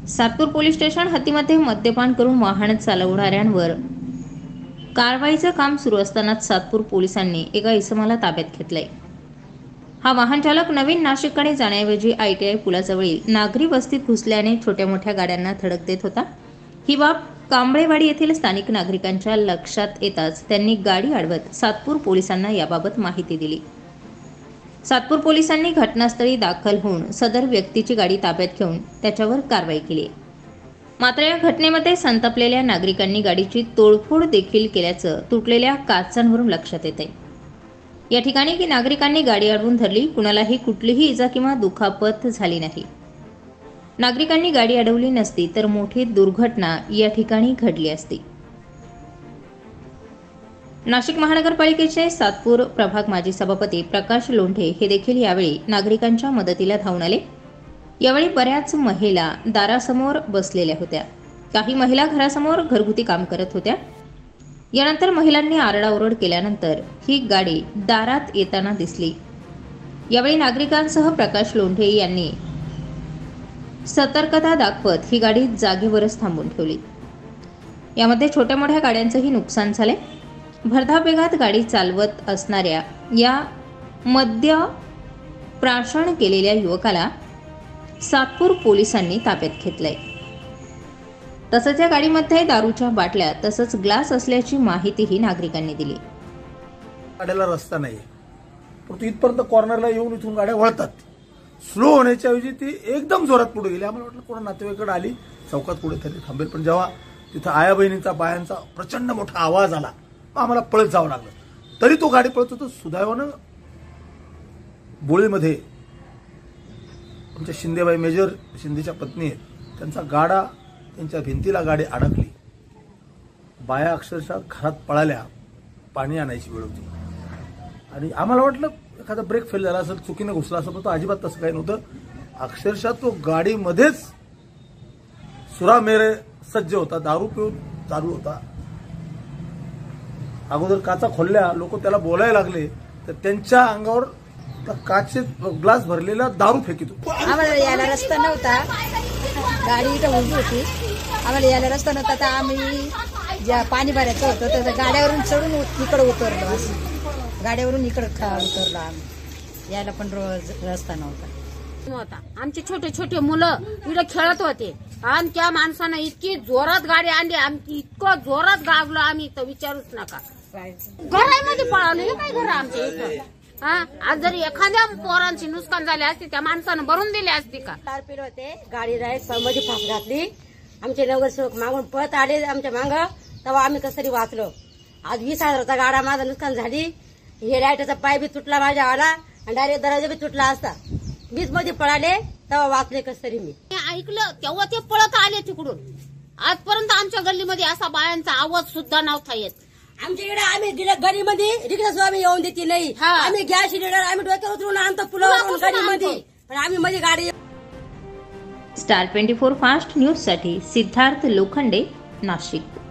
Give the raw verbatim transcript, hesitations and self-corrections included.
Satpur police station हद्दीमध्ये मद्यपान करून वाहन चालवणाऱ्यांवर कारवाईचं काम सुरू असतानाच सातपूर पोलिसांनी एका इसमाला ताब्यात घेतलंय। हा वाहन चालक नवीन नाशिककडे जाण्याऐवजी आयटीआय पुलाजवळील नागरी वस्तीत घुसल्याने छोट्या मोठ्या गाड्यांना धडक देत होता। ही बाब कांबळेवाडी येथील स्थानिक नागरिकांच्या लक्षात येताच त्यांनी गाडी अडवत सातपूर पोलिसांना याबाबत माहिती दिली। सातपूर पोलिसांनी घटनास्थळी दाखल होऊन सदर व्यक्तीची गाडी ताब्यात घेऊन त्याच्यावर कारवाई केली। मात्र या घटनेमध्ये संतपलेल्या नागरिकांनी गाडीची तोडफोड देखील केल्याचं तुटलेल्या काचांवरून लक्षात येतंय। या ठिकाणी की नागरिकांनी गाडी अडवून धरली, कुणालाही कुठलीही इजा किंवा दुखापत झाली नाही। नागरिकांनी गाडी अडवली नसती तर मोठी दुर्घटना या ठिकाणी घडली असती। नाशिक महानगरपालिकेचे सातपूर प्रभाग माजी सभापती प्रकाश लोंढे हे देखील यावेळी नागरिकांच्या मदतीला धावून आले। यावेळी बऱ्याच महिला दारासमोर बसलेल्या होत्या। काही महिला घरासमोर घरगुती काम करत होत्या। यानंतर महिलांनी आरडाओरड केल्यानंतर ही गाडी दारात येताना दिसली। यावेळी नागरिकांसह प्रकाश लोंढे यांनी सतर्कता दाखवत ही गाडी जागेवरच थांबवून ठेवली। यामध्ये छोट्या मोठ्या गाड्यांचंही नुकसान झाले। भरधाव वेगात गाडी चालवत असणाऱ्या या मद्य प्राशन केलेल्या युवकाला सातपूर पोलिसांनी ताब्यात घेतलंय। तसंच या गाडीमध्ये दारूच्या बाटल्या तसंच ग्लास असल्याची माहितीही नागरिकांनी दिली। गाड्याला रस्ता नाही, परंतु इथपर्यंत कॉर्नरला येऊन इथून गाड्या वळतात। स्लो होण्याच्या ऐवजी ती एकदम जोरात पुढे गेली। आम्हाला वाटलं कोणा नातेवाईकडे आली, चौकात पुढे तरी थांबेल, पण जेव्हा तिथं आया बहिणींचा बायांचा प्रचंड मोठा आवाज आला, आम्हाला पळत जावं लागलं। तरी तो गाडी पळत होता। सुदैवानं बोळीमध्ये आमच्या शिंदेबाई मेजर शिंदेच्या पत्नी आहेत, त्यांचा गाडा त्यांच्या भिंतीला गाडी अडकली। बाया अक्षरशः घरात पळाल्या, पाणी आणायची वेळ होती आणि आम्हाला वाटलं एखादा ब्रेक फेल झाला असेल, चुकीनं घुसला असेल, पण तो अजिबात तसं काही नव्हतं। अक्षरशः तो गाडीमध्येच सुरामेरे सज्ज होता, दारू पिऊन चालू होता। अगोदर काचा खोलल्या, लोक त्याला बोलायला लागले तर त्यांच्या अंगावर काचे ग्लास भरलेला दारू फेकीत होता। आम्हाला यायला रस्ता नव्हता, गाडी इथं उभी होती, आम्हाला यायला रस्ता नव्हता तर आम्ही ज्या पाणी भरायचं होतं तर गाड्यावरून चढून इकडे उतरलो। असं गाड्यावरून इकडे उतरलो आम्ही, यायला पण रोज रस्ता नव्हता। आमचे छोटे छोटे मुलं इकडे खेळत होते आणि त्या माणसानं इतकी जोरात गाडी आणली, आमची इतकं जोरात गागलो आम्ही तर विचारूच नका। घरामध्ये पळाले काय घर आमच्या इथं। हा, आज जरी एखाद्या पोरांची नुकसान झाली असती त्या माणसानं भरून दिली असती का? टारपेल होते, गाडी राईट मध्ये फास घातली, आमचे नगरसेवक मागून पळत आले आमच्या मांग, तेव्हा आम्ही कसं तरी वाचलो। आज वीस हजाराचा गाडा माझा नुकसान झाली, हे लाईटचा पाय बी तुटला माझ्या आला आणि डायरेक्ट दरवाजा बी तुटला असता। वीज मध्ये पळाले तेव्हा वाचले कस तरी मी। ऐकलं तेव्हा ते पळत आले तिकडून। आजपर्यंत आमच्या गल्लीमध्ये असा बायांचा आवाज सुद्धा नव्हता येत। आमच्या इकडे आम्ही गलीमध्ये रिक्षा सुद्धा आम्ही येऊन देते नाही। आम्ही गॅस सिलेंडर आम्ही डोक्यावर उतरून आणतो पुलावरून गलीमध्ये, पण आम्ही मध्ये गाडी। Star twenty four fast news साठी सिद्धार्थ लोखंडे, नाशिक।